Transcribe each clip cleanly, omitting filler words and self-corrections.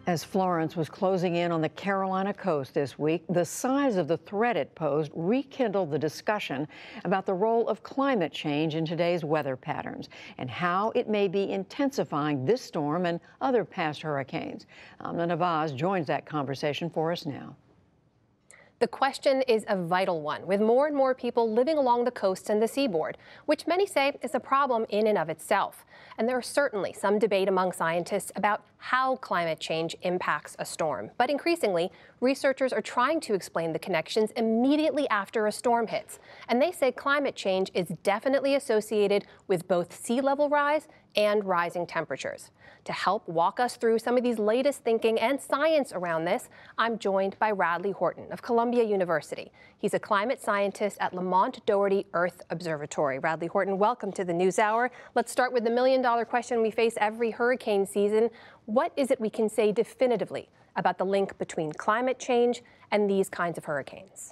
As Florence was closing in on the Carolina coast this week, the size of the threat it posed rekindled the discussion about the role of climate change in today's weather patterns and how it may be intensifying this storm and other past hurricanes. Amna Nawaz joins that conversation for us now. The question is a vital one, with more and more people living along the coast and the seaboard, which many say is a problem in and of itself. And there is certainly some debate among scientists about how climate change impacts a storm. But increasingly, researchers are trying to explain the connections immediately after a storm hits. And they say climate change is definitely associated with both sea level rise and rising temperatures. To help walk us through some of these latest thinking and science around this, I'm joined by Radley Horton of Columbia University. He's a climate scientist at Lamont Doherty Earth Observatory. Radley Horton, welcome to the NewsHour. Let's start with the million-dollar question we face every hurricane season. What is it we can say definitively about the link between climate change and these kinds of hurricanes?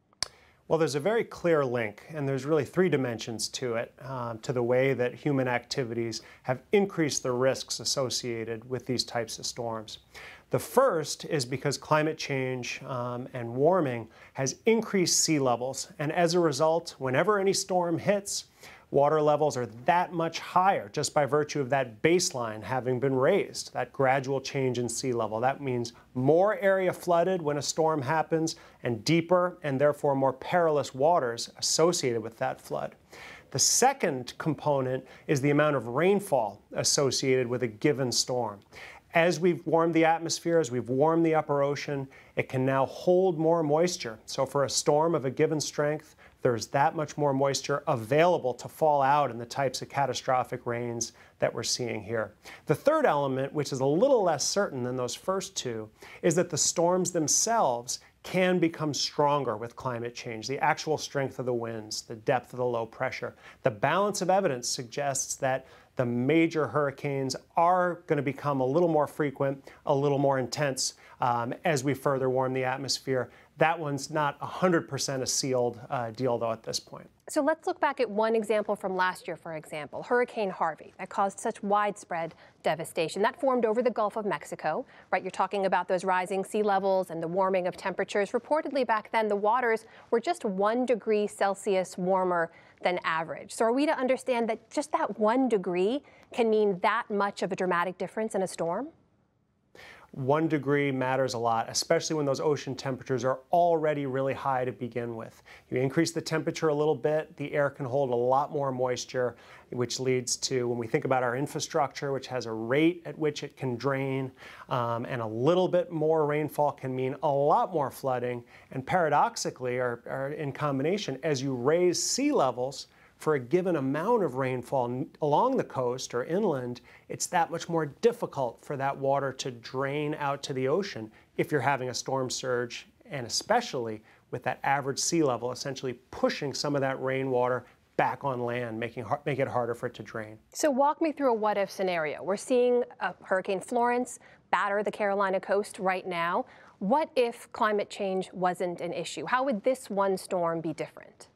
Well, there's a very clear link, and there's really three dimensions to it, to the way that human activities have increased the risks associated with these types of storms. The first is because climate change and warming has increased sea levels, and as a result, whenever any storm hits, water levels are that much higher just by virtue of that baseline having been raised, that gradual change in sea level. That means more area flooded when a storm happens and deeper and therefore more perilous waters associated with that flood. The second component is the amount of rainfall associated with a given storm. As we've warmed the atmosphere, as we've warmed the upper ocean, it can now hold more moisture. So for a storm of a given strength, there's that much more moisture available to fall out in the types of catastrophic rains that we're seeing here. The third element, which is a little less certain than those first two, is that the storms themselves can become stronger with climate change, the actual strength of the winds, the depth of the low pressure. The balance of evidence suggests that the major hurricanes are going to become a little more frequent, a little more intense as we further warm the atmosphere. That one's not 100% a sealed deal, though, at this point. So let's look back at one example from last year, for example, Hurricane Harvey, that caused such widespread devastation. That formed over the Gulf of Mexico, right? You're talking about those rising sea levels and the warming of temperatures. Reportedly back then, the waters were just 1 degree Celsius warmer than average. So are we to understand that just that 1 degree can mean that much of a dramatic difference in a storm? 1 degree matters a lot, especially when those ocean temperatures are already really high to begin with. You increase the temperature a little bit, the air can hold a lot more moisture, which leads to, when we think about our infrastructure, which has a rate at which it can drain, and a little bit more rainfall can mean a lot more flooding. And paradoxically, or in combination, as you raise sea levels, for a given amount of rainfall along the coast or inland, it's that much more difficult for that water to drain out to the ocean if you're having a storm surge, and especially with that average sea level essentially pushing some of that rainwater back on land, making it harder for it to drain. So walk me through a what-if scenario. We're seeing Hurricane Florence batter the Carolina coast right now. What if climate change wasn't an issue? How would this one storm be different?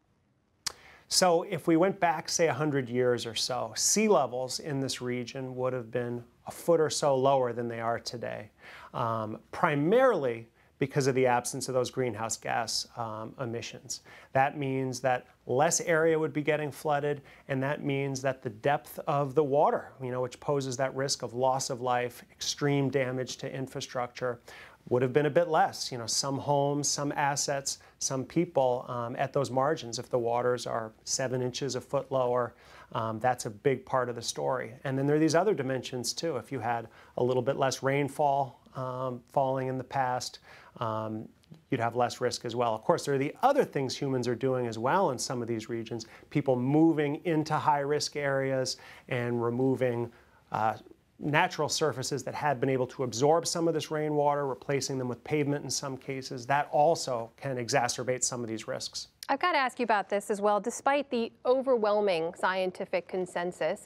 So if we went back, say, 100 years or so, sea levels in this region would have been a foot or so lower than they are today, primarily because of the absence of those greenhouse gas emissions. That means that less area would be getting flooded, and that means that the depth of the water, which poses that risk of loss of life, extreme damage to infrastructure, would have been a bit less. Some homes, some assets, some people at those margins, if the waters are 7 inches a foot lower, that's a big part of the story. And then there are these other dimensions too. If you had a little bit less rainfall falling in the past, you'd have less risk as well. Of course, there are the other things humans are doing as well in some of these regions, people moving into high-risk areas and removing natural surfaces that had been able to absorb some of this rainwater, replacing them with pavement in some cases. That also can exacerbate some of these risks. I've got to ask you about this as well. Despite the overwhelming scientific consensus,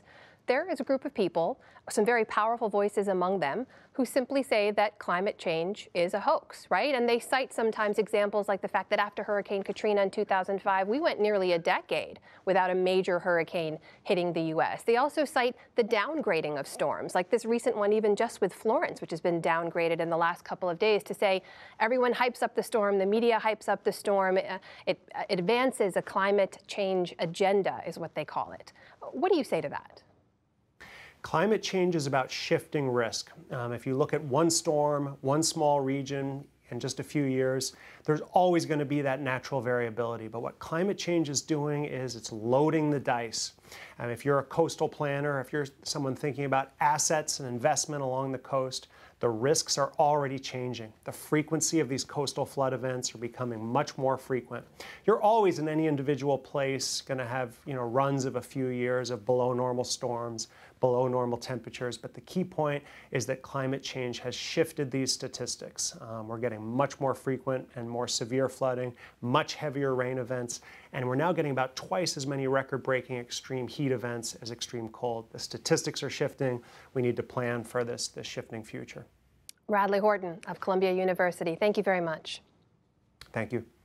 there is a group of people, some very powerful voices among them, who simply say that climate change is a hoax, right? And they cite sometimes examples like the fact that after Hurricane Katrina in 2005, we went nearly a decade without a major hurricane hitting the U.S. They also cite the downgrading of storms, like this recent one even just with Florence, which has been downgraded in the last couple of days, to say everyone hypes up the storm, the media hypes up the storm, it advances a climate change agenda, is what they call it. What do you say to that? Climate change is about shifting risk. If you look at one storm, one small region, in just a few years, there's always going to be that natural variability. But what climate change is doing is it's loading the dice. And if you're a coastal planner, if you're someone thinking about assets and investment along the coast, the risks are already changing. The frequency of these coastal flood events are becoming much more frequent. You're always in any individual place going to have, runs of a few years of below normal storms, below normal temperatures, but the key point is that climate change has shifted these statistics. We're getting much more frequent and more severe flooding, much heavier rain events, and we're now getting about twice as many record-breaking extreme heat events as extreme cold. The statistics are shifting. We need to plan for this shifting future. Radley Horton of Columbia University, thank you very much. Thank you.